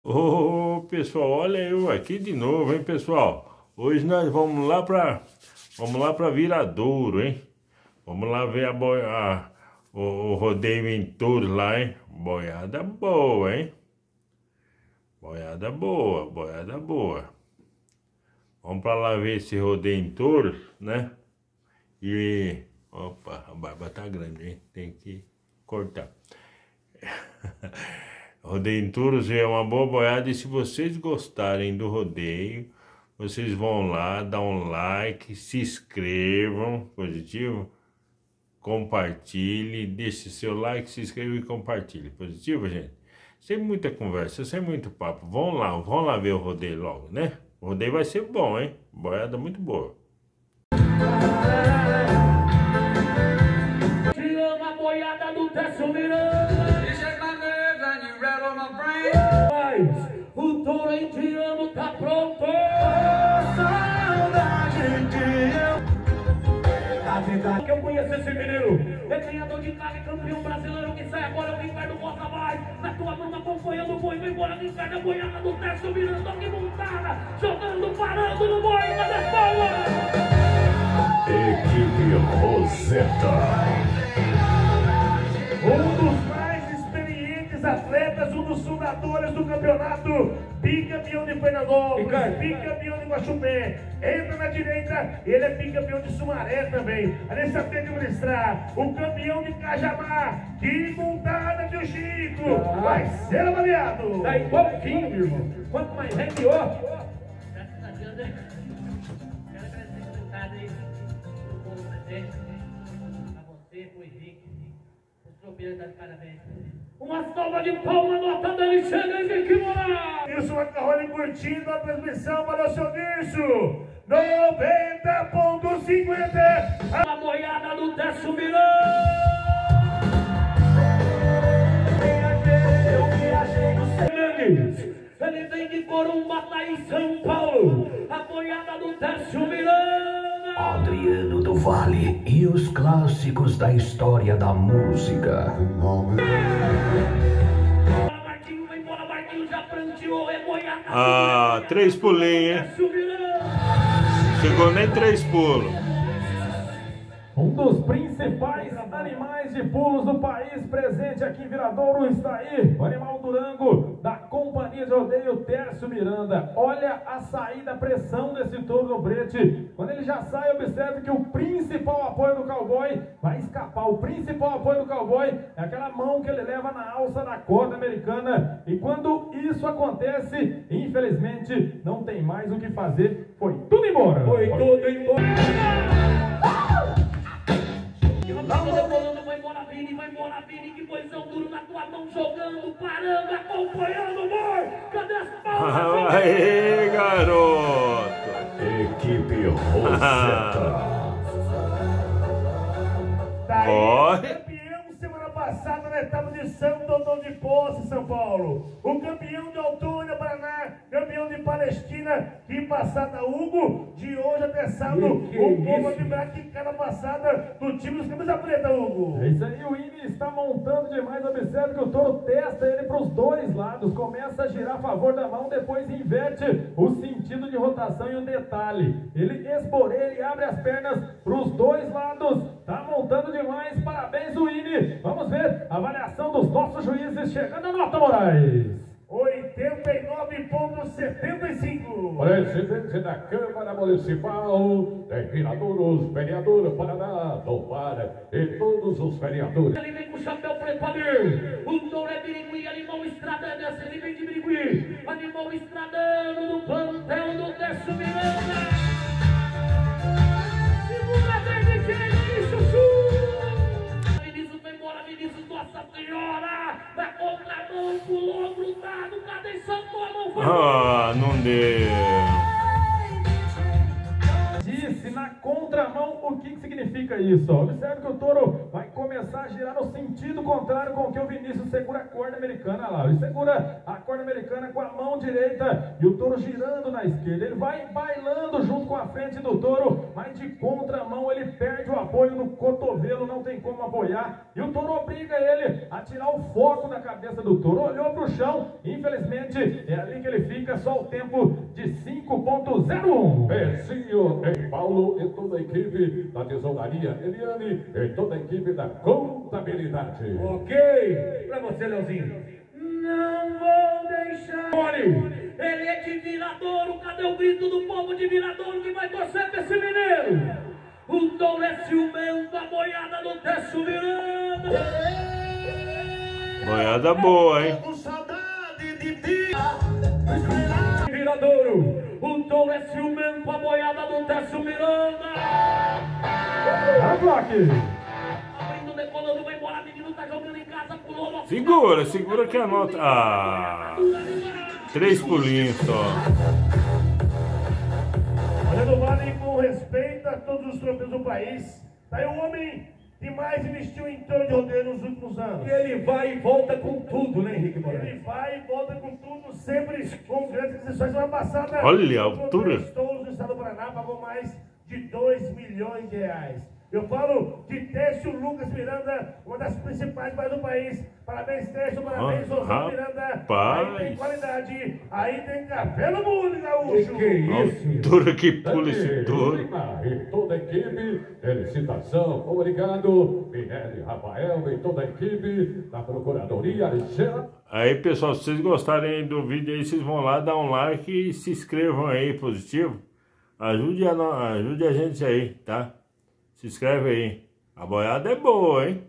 Ô pessoal, olha eu aqui de novo, hein, pessoal? Hoje nós vamos lá pra Viradouro, hein? Vamos lá ver o rodeio em touros lá, hein? Boiada boa, hein? Boiada boa, boiada boa. Vamos pra lá ver esse rodeio em touros, né? E... Opa, a barba tá grande, hein? Tem que cortar. Rodeio em touros é uma boa boiada, e se vocês gostarem do rodeio, vocês vão lá, dá um like, se inscrevam, positivo, compartilhe, deixe seu like, se inscreva e compartilhe, positivo, gente? Sem muita conversa, sem muito papo, vão lá ver o rodeio logo, né? O rodeio vai ser bom, hein? Boiada muito boa. Tirando a boiada do Décio Miranda. O touro em Tirano tá pronto. Saudade que eu conheço esse menino. É ganhador de carne, campeão brasileiro que sai agora. O Ricardo Costa vai na tua mão acompanhando o boi. Vem embora, Ricardo, a boiada do Décio Miranda aqui montada, jogando, parando no boi. Cadê palma? Equipe Roseta. Um dos mais experientes atletas, um dos fundadores do campeonato, bicampeão de Pernambuco, bicampeão de Guaxupé, entra na direita, ele é bicampeão de Sumaré também. Ali sabe administrar, o campeão de Cajamar, que montada de Chico, vai ser avaliado. Tá igualzinho, meu irmão. Quanto mais é, pior. Graças a Deus, né? Quero agradecer o resultado aí, o povo presente, a você, pro Henrique, os tropeiros das parabéns. Uma salva de palmas, nota dele, chega, Henrique Moraes. Nilson Macarrone curtindo a transmissão, valeu seu Nilson. 90.50. A boiada do Décio Miranda. Ele vem de Corumbá, tá em São Paulo. A boiada do Décio Miranda. Adriano do Vale e os clássicos da história da música. Marquinho, vem embora, Marquinho já pranteou, é boiada. Ah, 3 pulinhos, hein? Décio Miranda. Chegou nem 3 pulos. Um dos principais animais de pulos do país, presente aqui em Viradouro, está aí o animal Durango da Companhia de Rodeio Tércio Miranda. Olha a saída, a pressão desse touro no brete. Quando ele já sai, observe que o principal apoio do cowboy vai escapar. O principal apoio do cowboy é aquela mão que ele leva na alça da corda americana. E quando isso acontece, infelizmente, não tem mais o que fazer. Foi tudo embora. Foi tudo embora. Vai embora, Vini, que boizão duro na tua mão, jogando, parando, acompanhando o boi. Cadê as palmas? Aê, garoto! Equipe Roseta. Corre. Campeão semana passada na etapa de Santo Antônio de Posse, São Paulo. O campeão de Altura, Paraná, campeão de Palestina, que passada Hugo, de hoje até sábado, o povo vai vibrar aqui cada passada do time dos camisa preta, Hugo. É isso aí, o Ine está montando demais. Observe que o touro testa ele para os dois lados, começa a girar a favor da mão, depois inverte o sentido de rotação. E um detalhe, ele esporeia e abre as pernas para os dois lados. Tá montando demais, parabéns o Ine. Vamos ver a avaliação dos nossos juízes, chegando a nota, Moraes. 89.75. Presidente da Câmara Municipal de Viradouro, vereador Paraná, Tomara e todos os vereadores. Ele vem com o chapéu preto ali. O touro é birigui, animal estradando. Ele vem de birigui, animal estradando no plantel do Décio Miranda. Segunda vez de quem? Chuchu. Vinícius vem embora, Vinícius, Nossa Senhora. Na contramão, pulou, grudado. Cadê Santo? A mão foi. Ah, não deu. Disse na contramão. O que significa isso? Observe que o touro vai começar a girar no sentido contrário com que o Vinícius segura a corda americana lá. Ele segura a corda americana com a mão direita e o touro girando na esquerda. Ele vai bailando junto com a frente do touro, mas de contramão ele perde o apoio no cotovelo, não tem como apoiar. E o touro obriga ele a tirar o foco da cabeça do touro. Olhou para o chão, infelizmente é ali que ele fica, só o tempo de 5.01. Pezinho em Paulo e toda a equipe da tesouraria Eliane e toda a equipe da contabilidade. Ok, pra você, Leozinho. Não vou deixar. Ele é de Viradouro. Cadê o grito do povo de Viradouro que vai torcer pra esse mineiro? O touro é ciumento, a boiada do Décio Miranda. Boiada boa, hein? Com saudade de ti. Viradouro, o touro é ciumento, a boiada do Décio Miranda. A Glock. Abrindo, decolando, vai embora, menino tá jogando em casa, pulou uma... Segura que anota. Ah, 3 pulinhos só. Olha do Vale com respeito a todos os troféus do país. Tá aí o homem que mais investiu em touro de rodeio nos últimos anos. E ele vai e volta com tudo, né, Henrique Moraes? Ele vai e volta com tudo, sempre com grandes aquisições. Semana passada, Olha a altura. os touros do estado do Paraná pagou mais de 2 milhões de reais. Eu falo de Técio Lucas Miranda, uma das principais bairros do país. Parabéns, Técio, parabéns, Oswaldo Miranda. Aí tem qualidade, aí tem café no mundo, gaúcho. Que isso? Altura que pula esse touro. E toda a equipe, felicitação, obrigado, Minelli, Rafael e toda a equipe da Procuradoria Geral. Aí, pessoal, se vocês gostarem do vídeo aí, vocês vão lá, dar um like e se inscrevam aí, positivo. Ajude a gente aí, tá? Se inscreve aí. A boiada é boa, hein?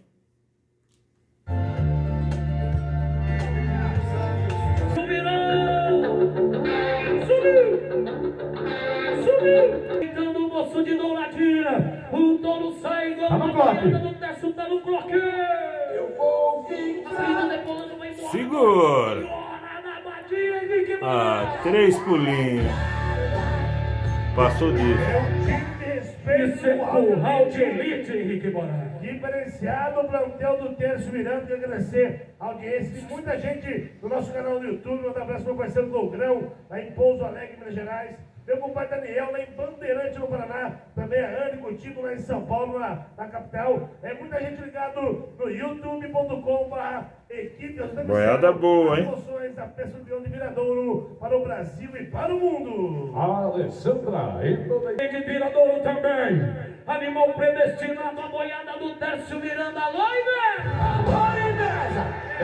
Subiu! Então o moço de Douradina, o touro sai igual Tá no a bloco. boiada do Décio, tá no bloqueio! Eu vou ficar! Decolando, vai embora! Segura! Na batia, Henrique Ah, 3 pulinhos. Passou disso. É um time de respeito. Isso é curral de elite, Henrique Moraes. Diferenciado o plantel do Técio Miranda, que agradecer a audiência de muita gente no nosso canal do YouTube. Um abraço para o meu parceiro Logrão, lá em Pouso Alegre, Minas Gerais. Meu compadre Daniel, lá em Bandeirante, no Paraná. Também a Anne contigo, lá em São Paulo, na capital. É muita gente ligado no youtube.com/equipe. Boiada boa, hein? Emoções da Festa do Leão de Viradouro para o Brasil e para o mundo. Alessandra e toda a equipe. De Viradouro também. Animal predestinado, a boiada do Décio Miranda. Alô, Inveja! Alô, Inveja!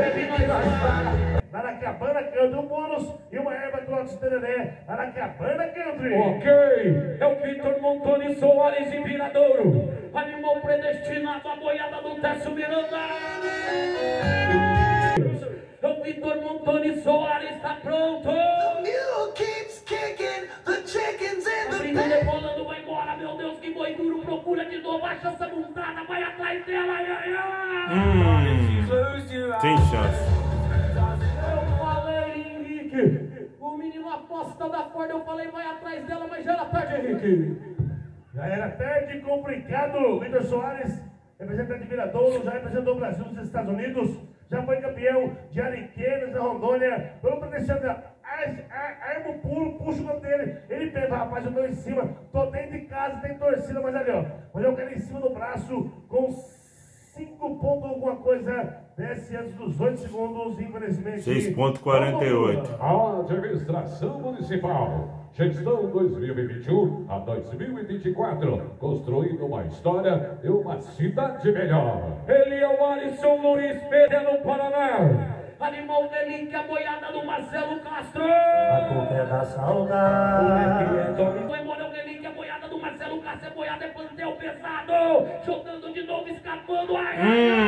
Aracabana Country, um bônus e uma erva Trotes Tereré. Aracabana Country. Ok, é o Vitor Montoni Soares de Viradouro. Animal predestinado, a boiada do Décio Miranda. É o Vitor Montoni Soares, está pronto. Abrindo, decolando, vai embora, meu Deus, que boi duro, procura de novo, acha essa montada, vai atrás dela, ai, ai, ai. Tem chance. Eu falei, Henrique, o menino aposta da corda, eu falei, vai atrás dela, mas já era tarde, Henrique. Já era tarde, complicado. Vitor Soares, representante de Viradouro, já representou o Brasil nos Estados Unidos, já foi campeão de Ariquemes, da Rondônia. Vamos para deixar arma o pulo, puxa o nome dele. Ele pensa, rapaz, eu tô em cima, tô dentro de casa, tem torcida, mas ali, ó. Mas eu quero em cima do braço com 5 pontos, alguma coisa, desce antes dos 8 segundos, infelizmente. 6,48. Administração Municipal. Gestão 2021 a 2024. Construindo uma história e uma cidade melhor. Ele é o Alisson Luiz Pedro no Paraná. Animal dele, que a boiada do Marcelo Castro. A culpa é da saudade. Vai embora o relíquia, a boiada do Marcelo Castro. É boiada, é plantel pesado. Jogando de novo, escapando. Ai,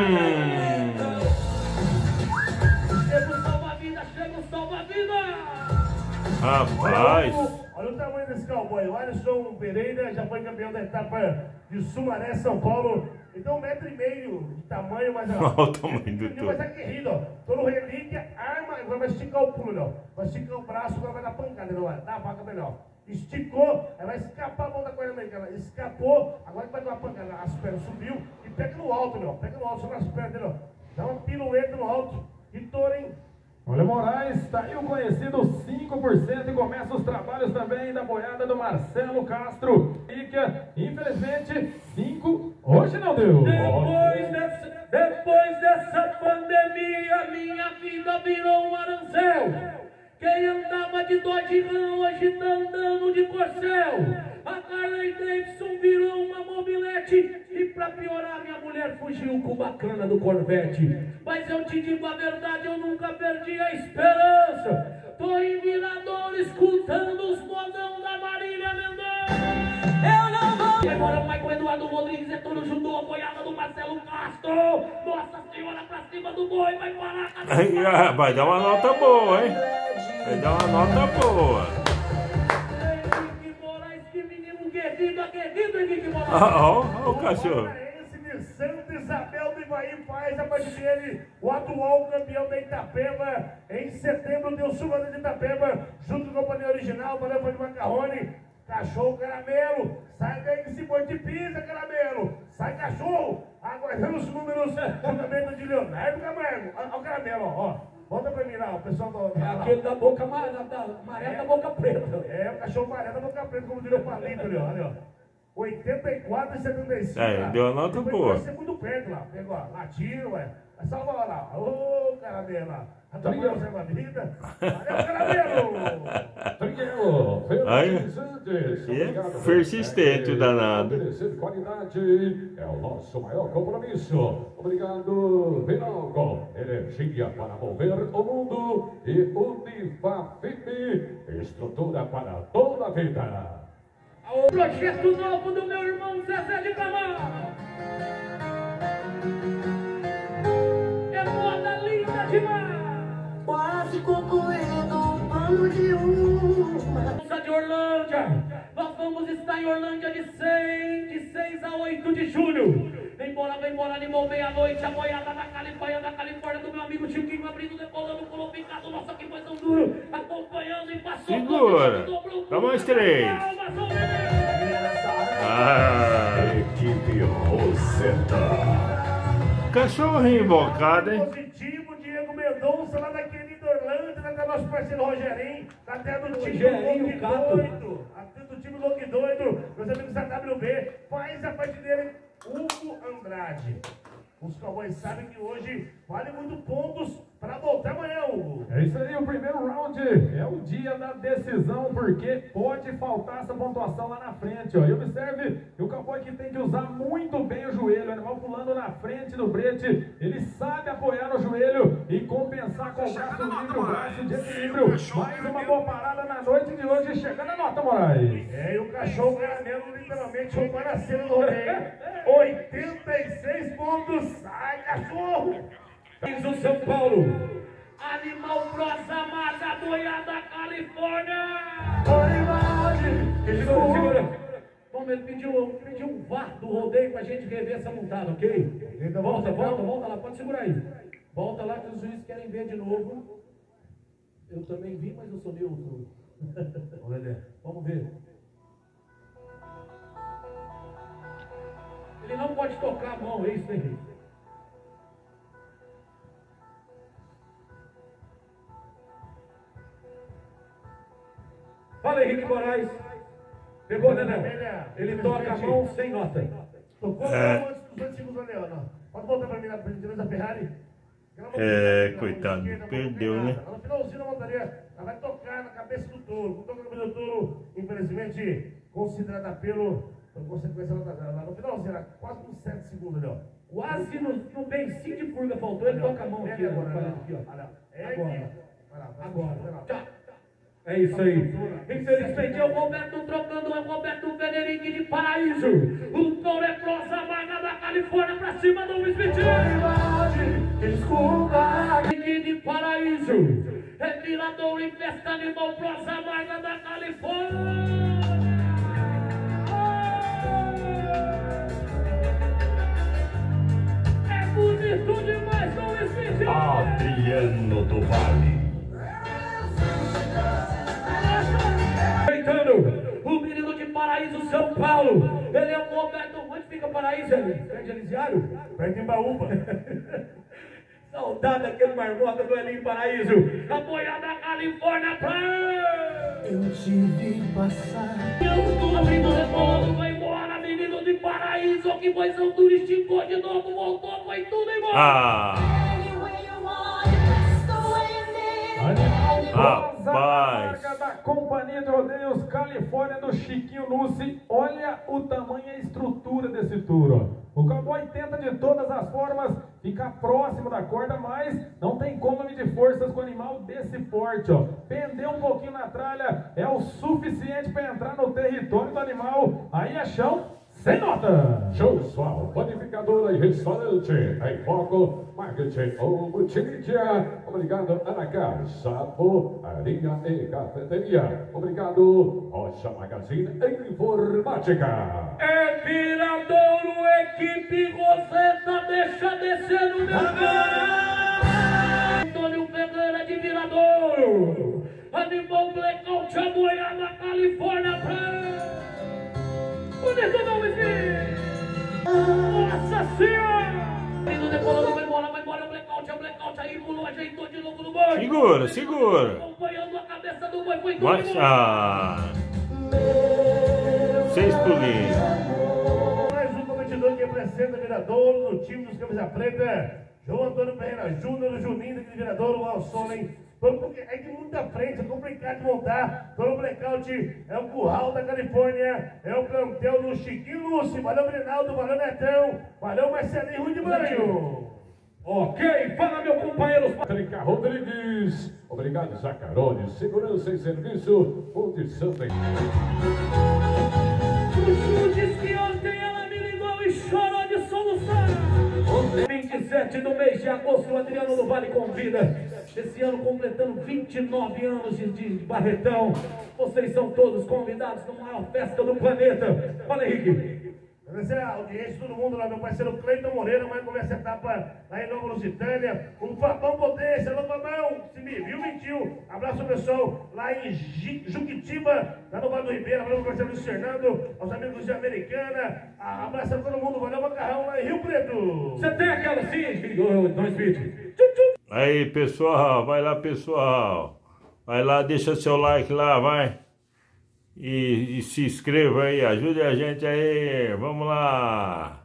chega o salva-vida, chega o salva-vida. Rapaz. Olha o tamanho desse cowboy. O Alisson Pereira já foi campeão da etapa de Sumaré, São Paulo. Então 1,5 metro de tamanho, mas Olha o tamanho do touro. vai estar guerrido, ó. Todo relíquia, arma, agora vai esticar o pulo, ó. Vai esticar o braço, agora vai dar pancada, não vai dar a vaca melhor. Esticou, aí vai escapar a mão da corda americana. Escapou, agora vai dar uma pancada. As pernas subiu e pega no alto, meu. Pega no alto, só nas pernas dele, ó. Dá uma pirueta no alto. Que touro, hein? Olha, Moraes, tá aí o conhecido 5% e começa os trabalhos também da boiada do Marcelo Castro. Fica, infelizmente, 5, hoje não deu. Depois dessa pandemia, minha vida virou um arancel. Quem andava de Dodge Ram hoje tá andando de Corcel. A Harley Davidson virou uma mobilete. E pra piorar, minha mulher fugiu com bacana do Corvette. Mas eu te digo a verdade, eu nunca perdi a esperança. Tô em Viradouro escutando os modão da Marília Mendonça. Eu não vou. E agora vai com Eduardo Rodrigues, é todo judô, a boiada do Marcelo Castro. Nossa Senhora, pra cima do boi, vai parar. Vai dar uma nota boa, hein? Vai dar uma nota boa. Henrique Moraes, que menino guerrido, Henrique Moraes. Ó, o cachorro. Esse de Santa Isabel do Ivaí faz a parte dele, o atual campeão da Itapeba. Em setembro deu chuva de Itapeba, junto com a companhia original, valeu de Macarrone. Cachorro Caramelo, sai daí que se boi de pisa, Caramelo. Sai, cachorro, aguardando os números, julgamento de Leonardo Camargo. Olha o Caramelo, ó. Volta pra mim lá, o pessoal do... É aquele da boca amarela, da boca preta. É, o cachorro amarelo da boca preta, como diria o Palito ali, ó. Olha, ó. 84 e 75. Deu uma nota boa. Vai ser muito perto lá. Pegou, ó, latino, ué. Vai salvar lá. Ô, Caramelo lá. A tua mãe observa a vida. Valeu, Caramelo! É persistente o danado. Qualidade é o nosso maior compromisso. Obrigado, Vinalco. Energia para mover o mundo. E Unifafip, estrutura para toda a vida. O projeto novo do meu irmão Zezé de Camargo. É moda linda demais. Quase concluído o plano de uma. De Orlândia, nós vamos estar em Orlândia de 6 a 8 de julho. Vem embora, animou meia-noite, a boiada da Califórnia do meu amigo Chiquinho, abrindo, decolando, pulou picado, nossa, que foi tão duro, acompanhando e passou. Segura, vamos 3. Equipe Roseta. Cachorrinho invocado, hein? Positivo, Diego Mendonça, lá da querida Orlândia, da nosso parceiro Rogerinho, até do time Rogerinho, Doido, até do time Louco Doido, meus amigos da WB, faz a parte dele, Hugo Andrade. Os cowboys sabem que hoje vale muito pontos para voltar amanhã, Hugo. É isso aí, o primeiro round é o dia da decisão, porque pode faltar essa pontuação lá na frente, ó. E observe que o cowboy que tem que usar muito bem o joelho, o animal pulando na frente do brete, ele sabe apoiar no joelho e compensar com o braço livre, o braço de equilíbrio. Mais uma boa parada na noite de hoje, chegando a nota, Moraes. É, e o cachorro Caramelo literalmente roubou na cena do rodeio. 86 pontos, sai cachorro! O São Paulo, Animal Prosa Massa, boiada Califórnia. Segura. Vamos, ele pediu um VAR do rodeio pra gente rever essa montada, ok? Volta lá, pode segurar aí. Volta lá que os juízes querem ver de novo. Eu também vi, mas eu sou neutro. Vamos ver. Ele não pode tocar a mão, é isso, Henrique? Fala, Henrique Moraes. Pegou, né? Ele toca a mão sem nota. Tocou a mão antes dos 2 segundos, Leona. Pode voltar pra mim na frente da Ferrari. Coitado, perdeu, né? No finalzinho da montaria, ela vai tocar na cabeça do touro. Não toca na cabeça do touro, infelizmente, considerada pelo... Por consequência, ela no finalzinho, era quase uns 7 segundos ali, ó. Quase no bencinho de purga faltou, ele toca a mão aqui, Agora. É isso aí. Infelizmente é o Roberto trocando, é o Roberto Federico de Paraíso. O touro é Prosa Amarga da Califórnia pra cima do Luiz Vitinho. Desculpa. De Paraíso. É Viradouro e Festa Animal Prosa Amarga da Califórnia. É bonito demais, não existe. Adriano do Vale. O menino de Paraíso, São Paulo. Ele é o Roberto. Onde fica Paraíso, perto de Elisiário? Perto de Embaúba. Saudade daquele marmota do Elinho Paraíso. A boiada da Califórnia pra... Eu te vi passar. Tudo abrindo o retorno, vai embora, menino de Paraíso. Que boizão turístico de novo, voltou, foi tudo embora. Rapaz, da Companhia de Rodeios Califórnia do Chiquinho Lucy. Olha o tamanho e a estrutura desse touro. O cowboy tenta de todas as formas ficar próximo da corda, mas não tem como medir forças com o animal desse porte, ó. Pender um pouquinho na tralha é o suficiente para entrar no território do animal. Aí é chão sem nota. Show Sual, panificadora e restaurante em foco, marketing ou multimídia. Obrigado, Anacar, Sapo, Arinha e Cafeteria. Obrigado, Rocha Magazine Informática. É Viradouro, equipe Roseta, deixa descer no meu cara. Antônio Pereira de Viradouro. Animal Blackout, a boiada Califórnia pra... Bonito nome, filho! Nossa Senhora! Menino decolando, vai embora, é o blackout, aí pulou, ajeitou de novo no boi. Segura, segura. Acompanhando a cabeça do boi, foi tudo Mas, embora. 6 pulinhos. Mais um competidor que representa Viradouro no time dos Camisa Preta. João Antônio Ferreira Júnior, o Juninho de Viradouro, o Alsonen. Porque é de muita frente, é complicado de montar. Todo blackout é o curral da Califórnia, é o plantel do Chiquinho Lucy. Valeu, Brinaldo, valeu, Netão, valeu, Marcelinho Rui de Banho. Ok, fala, meu companheiro. Trinca Rodrigues. Obrigado, Zacarone. Segurança e serviço. Ponte Santa. Chuchu disse que ontem ela me ligou e chorou de solução. 27 do mês de agosto, o Adriano do Vale convida. Esse ano completando 29 anos de Barretão. Vocês são todos convidados na maior festa do planeta. Fala, Henrique. Agradecer a audiência de todo mundo lá, meu parceiro Cleiton Moreira, vai começar a etapa lá em Nova Lusitânia. O Fabão Potência, alô Fabão, se me viu, mentiu. Abraço pessoal lá em Juquitiba, lá no Vale do Ribeira, valeu, meu parceiro Luiz Fernando, aos amigos de Americana. Abraço a todo mundo, valeu, Macarrão lá em Rio Preto. Você tem aquela sim, dois vídeos. Aí, pessoal, vai lá, pessoal. Vai lá, deixa seu like lá, vai. E se inscreva aí, ajude a gente aí, vamos lá.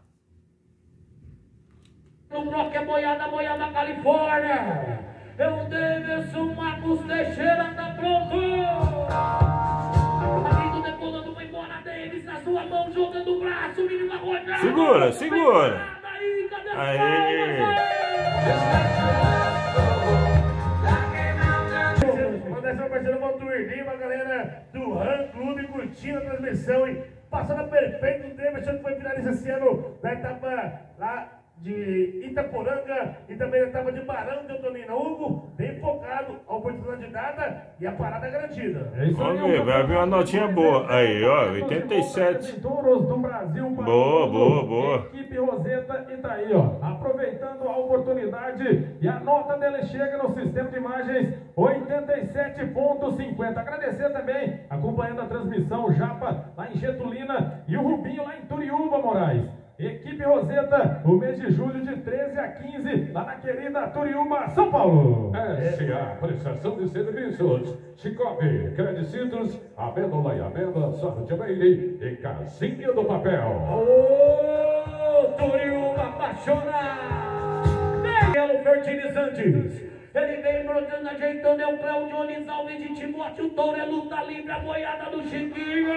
No bloco é boiada Califórnia. É o Davidson Marcos Teixeira, tá pronto. Amigo decolando, vai embora, Davis, na sua mão, jogando o braço, menino na rodada. Segura, segura. Aí, cadê as Aí. Meu parceiro Valdir Lima, a galera do RAM Clube curtindo a transmissão e passando a perfeito o Davidson, que foi finalista esse ano da etapa lá de Itaporanga e também da etapa de Barão de Antonina. Hugo, bem focado, a oportunidade dada e a parada garantida. É isso aí, Vamos ver, vai vir uma notinha boa. Aí, ó, 87. Touros do Brasil. Boa. Equipe Roseta e tá aí, ó, aproveitando a oportunidade e a nota dele chega no sistema de imagens 87,50. Agradecer também, acompanhando a transmissão, o Japa lá em Getulina e o Rubinho lá em Turiúba, Moraes. Equipe Roseta, o mês de julho de 13 a 15, lá na querida Turiúba, São Paulo. SA, prestação de serviços. Cicobi, Credicitos, Amêndola e Amêndola, Sortemeire e Casinha do Papel. Ô, Turiúba apaixonado. Belo fertilizantes. Ele vem brotando, ajeitando, é o Cléo Jones Alves de Timóteo, Touro é luta livre, a boiada do Chiquinho.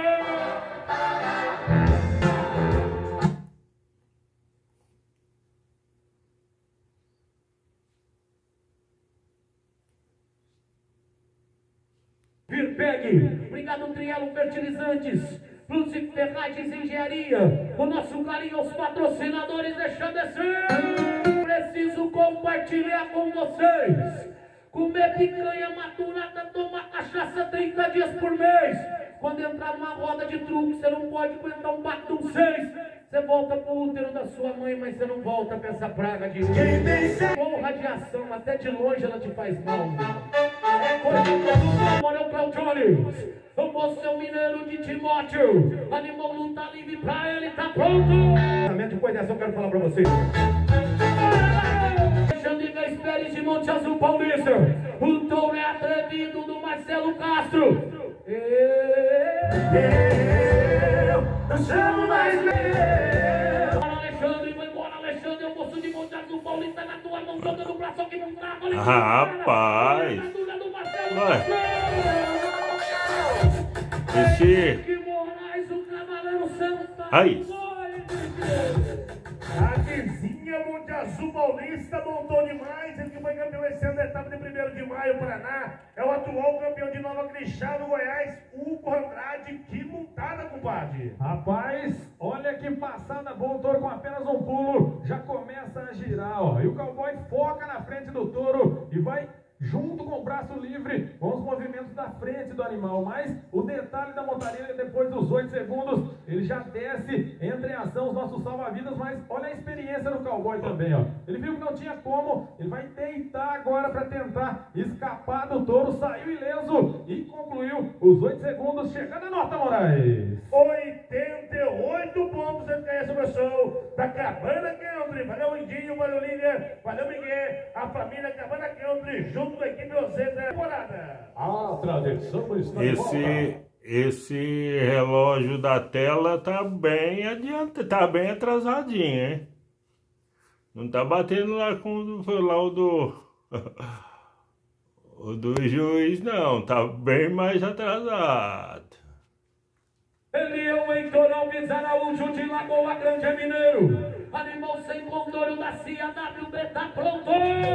Virpeg, obrigado Trielo Fertilizantes, Plus Ferragens Engenharia, o nosso carinho aos patrocinadores, deixa descer. Preciso compartilhar com vocês. Comer picanha maturada, tomar cachaça 30 dias por mês. Quando entrar numa roda de truque, você não pode aguentar um batom 6. Você volta pro útero da sua mãe, mas você não volta pra essa praga de com radiação, até de longe ela te faz mal. É coisa do olha o Cléo Jones. O moço é o mineiro de Timóteo. Animal luta livre pra ele, tá pronto. Depois dessa eu quero falar pra vocês. Xandiga Esperes de Monte Azul Paulista. O touro é atrevido do Marcelo Castro. Eu não chamo mais meu. Alexandre, vai embora, Alexandre, é o moço de Monte Azul Paulista na tua mão, jogando o braço aqui no fraco. Rapaz! Aí! A vizinha Monte Azul Paulista montou demais. Ele que foi campeão esse ano da etapa de 1º de maio, Paraná. É o atual campeão de Nova Crixá, no Goiás, Hugo Andrade. Que montada, compadre! Rapaz, olha que passada boa. O touro com apenas um pulo já começa a girar, ó. E o cowboy foca na frente do touro e vai junto com o braço livre, com os movimentos da frente do animal. Mas o detalhe da montaria, depois dos 8 segundos, ele já desce, entra em ação os nossos salva-vidas. Mas olha a experiência do cowboy também, ó. Ele viu que não tinha como, ele vai deitar agora para tentar escapar do touro. Saiu ileso e concluiu os 8 segundos, chegando a nota, Moraes. 88 pontos entre essa versão da Cabana Country. Valeu, Indinho, valeu, Lívia, valeu, Miguel, a família Cabana Country, junto com a equipe Ozê da temporada. A tradição está de volta. Esse relógio da tela tá bem tá bem atrasadinho, hein? Não tá batendo lá com o do juiz, não. Tá bem mais atrasado. Ele é o Heitor Alves Araújo de Lagoa Grande, é mineiro. Animal sem controle da CAWB, tá pronto.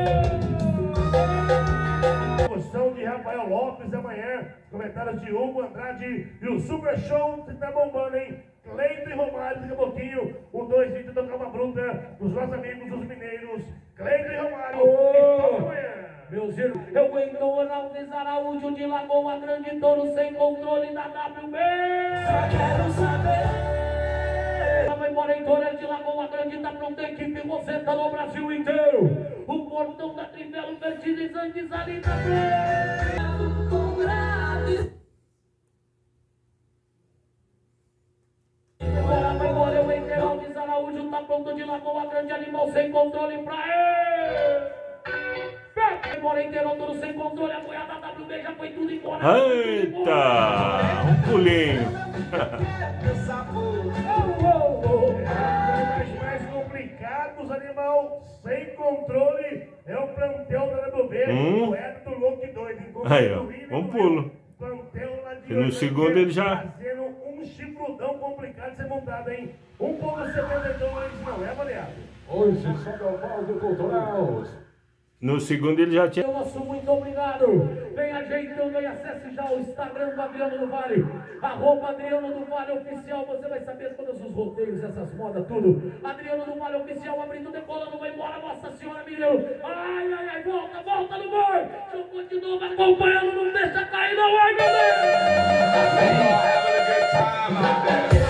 Emoção de Rafael Lopes amanhã. Comentários de Hugo Andrade. E o Super Show que tá bombando, hein? Cleiton e Romário, daqui a pouquinho. O 2 vídeos da Calma Bruta. Os nossos amigos, os mineiros. Cleiton e Romário. E amanhã. Meus irmãos, eu Heitor Alves Araújo de Lagoa Grande, touro sem controle da WB. Só quero saber. Vai embora, Heitor de Lagoa Grande, tá pronta a equipe, você tá no Brasil inteiro. O portão da Trivelo Fertilizantes ali na frente. Vai embora, eu Heitor Alves Araújo, tá pronto de Lagoa Grande, animal sem controle pra ele. Embora inteiro, touro sem controle, a boiada da WB já foi tudo embora. Eita! Um pulinho. Mais complicados, animal sem controle. É o plantel da WB. O Hélio do Louco doido. Aí, ó. Um pulo. E no segundo ele já... Fazendo um chifrudão complicado de ser montado, hein? 1,72 não é avaliado. Hoje só é o Valdo Cultural. No segundo ele já tinha... Nosso muito obrigado. Vem ajeitando aí, acesse já o Instagram do Adriano do Vale. @Adriano do Vale Oficial. Você vai saber todos os roteiros, essas modas, tudo. Adriano do Vale Oficial, abrindo, decolando, vai embora. Nossa Senhora, mineiro. Ai, ai, ai, volta, volta no boi. Jogou de novo, acompanhando, não deixa cair, não. Ai, meu Deus.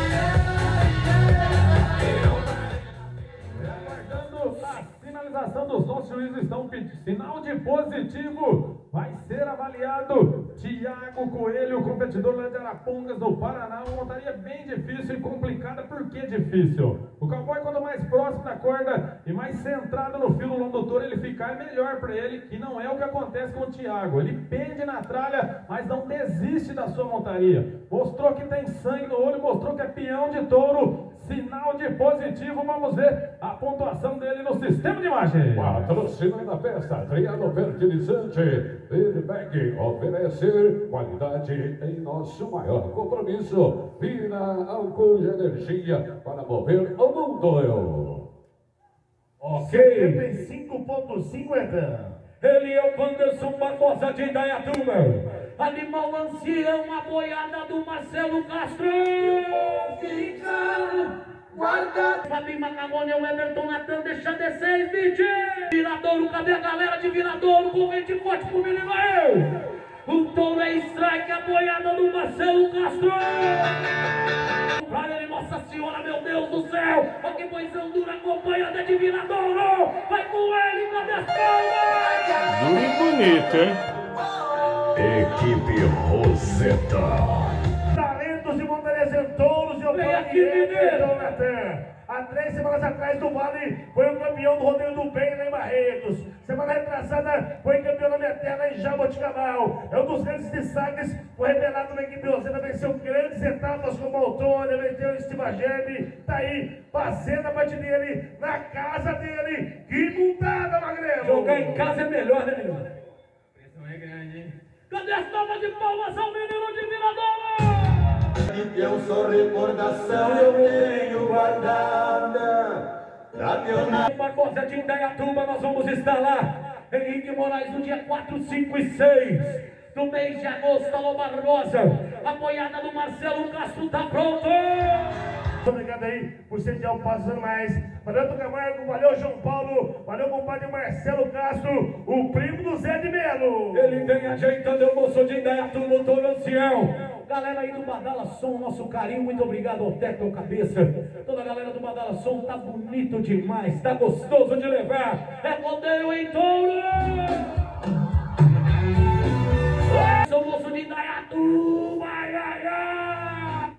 Finalização dos nossos juízes estão pedindo sinal de positivo. Vai ser avaliado Tiago Coelho, competidor lá de Arapongas, no Paraná. Uma montaria bem difícil e complicada. Por que difícil? O cowboy, quando mais próximo da corda e mais centrado no filo longo do touro ele ficar, é melhor para ele. E não é o que acontece com o Tiago. Ele pende na tralha, mas não desiste da sua montaria. Mostrou que tem sangue no olho, mostrou que é peão de touro. Sinal de positivo. Vamos ver a pontuação dele no sistema de imagem. Patrocínio da festa, Adriano Fertilizante. Edbag oferece qualidade em nosso maior compromisso. Vira álcool de energia para mover o mundo. Ok. 75,50. Ele é o Wanderson Barbosa de Indaiatuba. Animal ancião, a boiada do Marcelo Castro. Guarda. Fabinho Macagone, o Everton Natan, deixa descer, Smith. Viradouro, cadê a galera de Viradouro? Corrente forte pro menino aí. O touro é strike, a boiada do Marcelo Castro. Pra ele, Nossa Senhora, meu Deus do céu. Olha que poisão dura, acompanhada de Viradouro. Vai com ele, cadê as palmas? Duro e bonito, hein? Equipe Roseta. Talentos de Montaria Touros e o Natan. Há 3 semanas atrás do Vale foi o campeão do rodeio do bem lá em Barretos. Semana retrasada foi campeão na minha terra em Jaboticabal. É um dos grandes destaques, foi revelado na equipe Roseta, venceu grandes etapas como Autônia, venceu o Estivageme, tá aí fazendo a parte dele na casa dele. Que montada, Magrelo! Jogar em casa é melhor, né, menino? A pressão é grande, hein? Cadê as palmas de palmas ao menino de Viradouro? Que eu sou recordação, eu tenho guardada. Barbosa de Indaiatuba, nós vamos estar lá. Henrique Moraes no dia 4, 5 e 6 do mês de agosto. Alô Barbosa, a boiada do Marcelo Castro tá pronto. Obrigado aí por sediar o Passo dos Animais. Valeu, Tom Camargo, valeu, João Paulo, valeu, compadre Marcelo Castro, o primo do Zé de Melo. Ele vem ajeitando o moço de Indaiatuba, o Toro Ancião. Galera aí do Badala Som, nosso carinho, muito obrigado ao Tecno Cabeça. Toda a galera do Badala Som, tá bonito demais, tá gostoso de levar. É rodeio em touro! Sou moço de Indaiatuba, ai, ai, ai!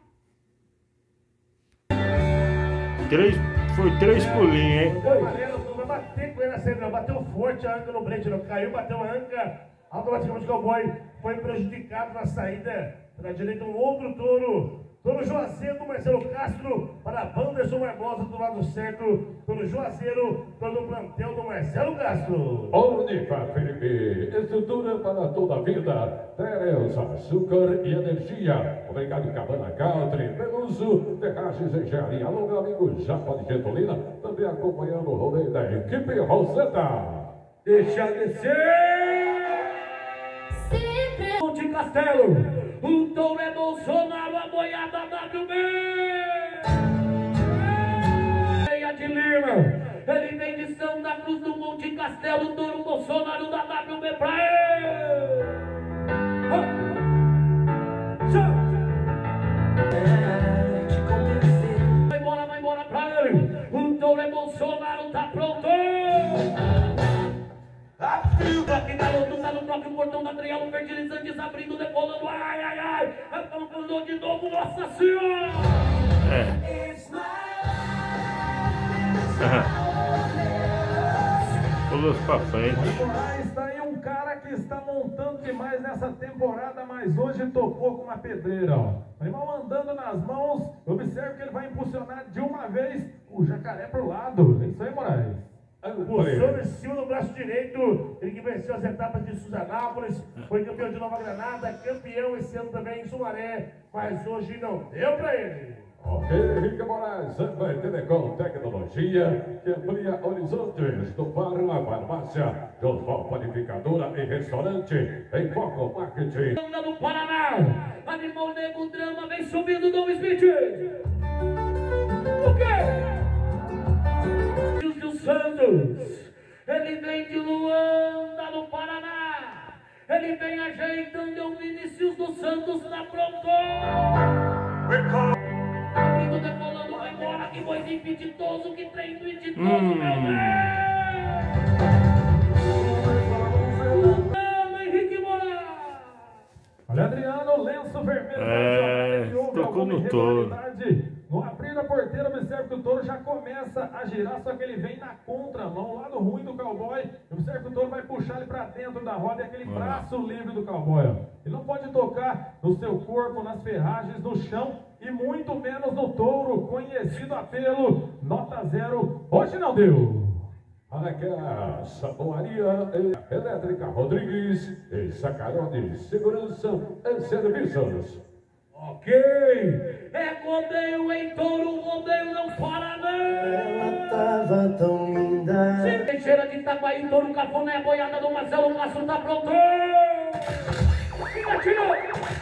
Foi 3 pulinhos, hein? Foi, não vai bater com ele na saída, não. Bateu forte a anca no brete, não. Caiu, bateu a anca. Automaticamente o cowboy foi prejudicado na saída. Na direita, um outro touro. Touro Juazeiro do Marcelo Castro para Wanderson Barbosa do lado certo. Touro Juazeiro, todo o plantel do Marcelo Castro. Unifa Felipe, estrutura para toda a vida. Teres, açúcar e energia. Obrigado, Cabana Country, Peluso, Ferragens, Engenharia. Alô, meu amigo Japa de Gentolina, também acompanhando o rodeio da equipe Roseta. Deixa descer! Monte Castelo, o touro é Bolsonaro, a boiada WB! Meia de Lima, ele vem de São da Cruz do Monte Castelo, o touro Bolsonaro da WB pra ele! Vai embora pra ele! O touro é Bolsonaro, tá pronto! Toque garoto, tá no próprio portão da Triângulo, fertilizantes abrindo, decolando, ai, ai, ai, apontou de novo, nossa senhora! Pulou pra frente. Mas tá aí um cara que está montando demais nessa temporada, mas hoje topou com uma pedreira, ó. O animal andando nas mãos, observe que ele vai impulsionar de uma vez o jacaré pro lado. É isso aí, Moraes. Puxou em cima do braço direito, ele que venceu as etapas de Suzanápolis, foi campeão de Nova Granada, campeão esse ano também em Sumaré, mas hoje não deu pra ele. Ok, Henrique Moraes, Samba Telecom Tecnologia, que amplia horizontes do Faro, a farmácia, Josval Panificadora e Restaurante, em Foco Marketing. Banda do Paraná, Animal Nego Drama, vem subindo Dom Smith. O quê? Santos, ele vem de Luanda, no Paraná, ele vem ajeitando o Vinícius dos Santos na pronto. Amigo decolando, vai embora, que voz impeditoso, que trem impeditoso, meu Deus! Henrique Moraes! Olha, Adriano, lenço vermelho. Tocou no touro. No abrir da porteira, observe que o touro já começa a girar, só que ele vem na contramão, o lado ruim do cowboy. Observe que o touro vai puxar ele para dentro da roda, é aquele braço livre do cowboy. Ó. Ele não pode tocar no seu corpo, nas ferragens, no chão e muito menos no touro, conhecido apelo, nota 0. Hoje não deu. Aqui a Saboaria Elétrica Rodrigues e Sacarone Segurança e Serviços. Ok, é rodeio em touro, rodeio não para não. Ela tava tão linda. Se Teixeira de Itaguaí, touro Cafuné, a boiada do Marcelo Castro tá pronto. Engatilhou,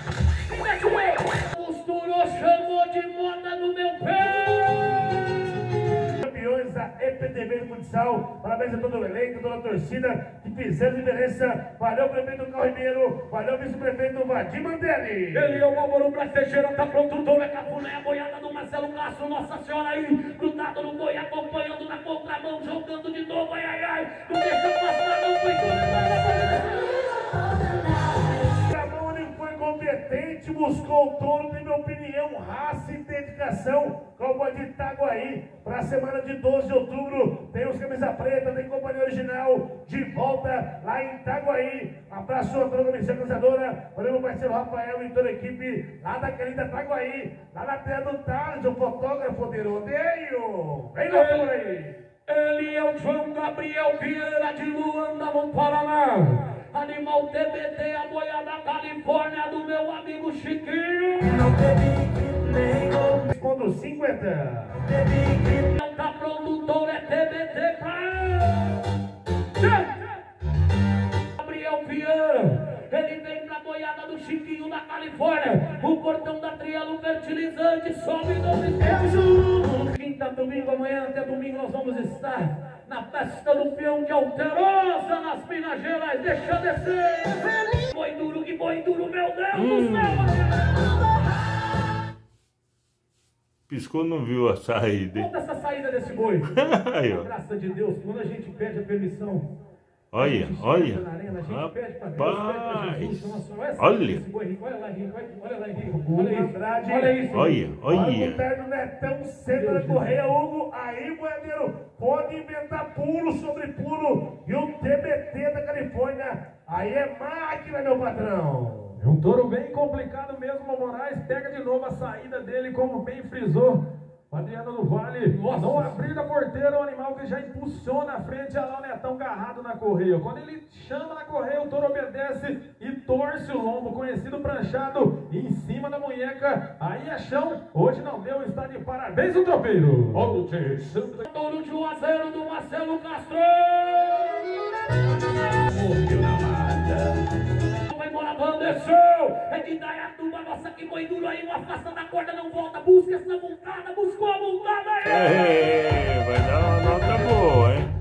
costurou, chamou de moda no meu pé. Campeões da EPTV do futsal, parabéns a todo o elenco, toda a torcida que fizeram diferença. Valeu, prefeito Carribeiro, valeu, vice-prefeito Vadim Mandelli. Ele é o Álvaro Braz Teixeira, tá pronto, o touro é Cafuné, a boiada do Marcelo Castro, nossa senhora aí, grudado no boi, acompanhando na contramão, jogando de novo, ai, ai, ai, não deixa passar, não foi tudo. competente buscou o touro, tem minha opinião, raça e dedicação, Copa de Itaguaí, para a semana de 12 de outubro, tem os camisa preta, tem companhia original, de volta lá em Itaguaí, abraço a toda a comissão organizadora, valeu meu parceiro Rafael e toda a equipe, lá da querida Itaguaí, lá na terra do Thales, o fotógrafo de rodeio, vem lá por aí. Ele é o João Gabriel Vieira de Luanda, no Paraná. Animal TBT, a boiada Califórnia do meu amigo Chiquinho. Não teve nem Respondo 50. Não tá produtor, é TBT pra Gabriel Vieira. Ele vem pra boiada do Chiquinho da Califórnia. O portão da Trielo Fertilizante sobe no beijo. Quinta, domingo, amanhã até domingo nós vamos estar na festa do peão de Alterosa, nas Minas Gerais. Deixa eu descer. Boi duro, que boi duro, meu Deus do céu. Piscou, não viu a saída. Conta essa saída desse boi. Aí, ó. Graças de Deus, quando a gente pede a permissão. Olha, olha. Olha lá, Henrique, olha lá, Henrique. Olha isso. Olha, olha. O terno Netão sempre na correia, Hugo. Aí, boiadeiro, pode inventar pulo sobre pulo. E o TBT da Califórnia, aí é máquina, meu patrão. É um touro bem complicado mesmo, o Moraes pega de novo a saída dele, como bem frisou Adriano do Vale. Não abrir a porteira, o animal que já impulsiona a frente, olha lá o Netão agarrado na correia. Quando ele chama na correia, o touro obedece e torce o lombo, conhecido pranchado, em cima da munheca. Aí é chão, hoje não deu, está de parabéns o tropeiro. Touro de Juazeiro do Marcelo Castro. Vai embora, Van, desceu. É de Dayatuba, nossa, que boi duro aí. Uma afasta da corda, não volta. Busca essa montada, buscou a montada aí. Vai dar uma nota boa, hein?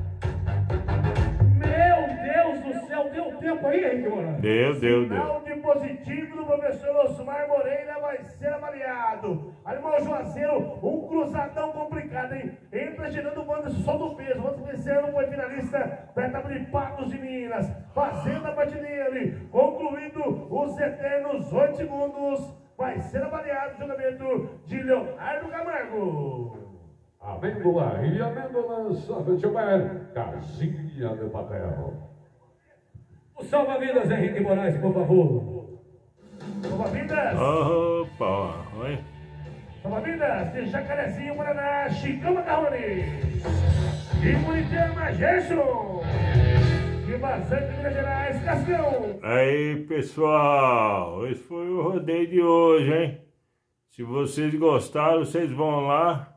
Meu Deus do céu, deu tempo aí, Henrique Moraes? Deu. Sinal de positivo do professor Osmar Moreira vai ser avaliado. Animal Juazeiro, um cruzadão complicado, hein? Entra girando o Wanderson só do peso. O Wanderson esse ano foi finalista da etapa de Patos de Minas. Fazendo a parte dele. Concluído os eternos 8 segundos. Vai ser avaliado o julgamento de Leonardo Camargo. Amêndola e amêndola, sabe de casinha do papel. O salva-vidas, Henrique Moraes, por favor. Salva-vidas. Opa, oi. Salva-vidas de Jacarezinho, Paraná, Chicão Macarrone. De Curitiba, Gerson. De Vazante, Minas Gerais, Cascão. Aí, pessoal, esse foi o rodeio de hoje, hein? Se vocês gostaram, vocês vão lá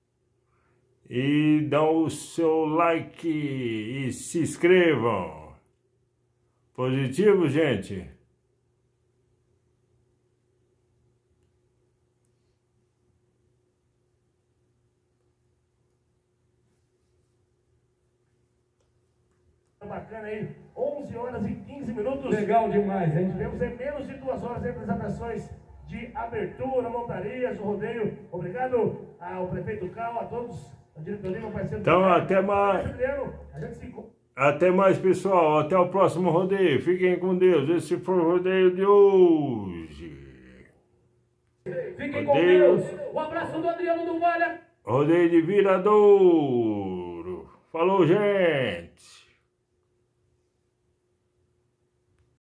e dão o seu like e se inscrevam. Positivo, gente? Bacana aí, 11 horas e 15 minutos. Legal demais, hein? Tivemos aí menos de 2 horas entre as atrações de abertura, montarias, o rodeio. Obrigado ao prefeito Cal, a todos, a diretoria, meu parceiro. Então, até mais. Até mais, pessoal. Até o próximo rodeio. Fiquem com Deus. Esse foi o rodeio de hoje. Fiquem com Deus. Um abraço do Adriano do Vale. Rodeio de Viradouro. Falou, gente.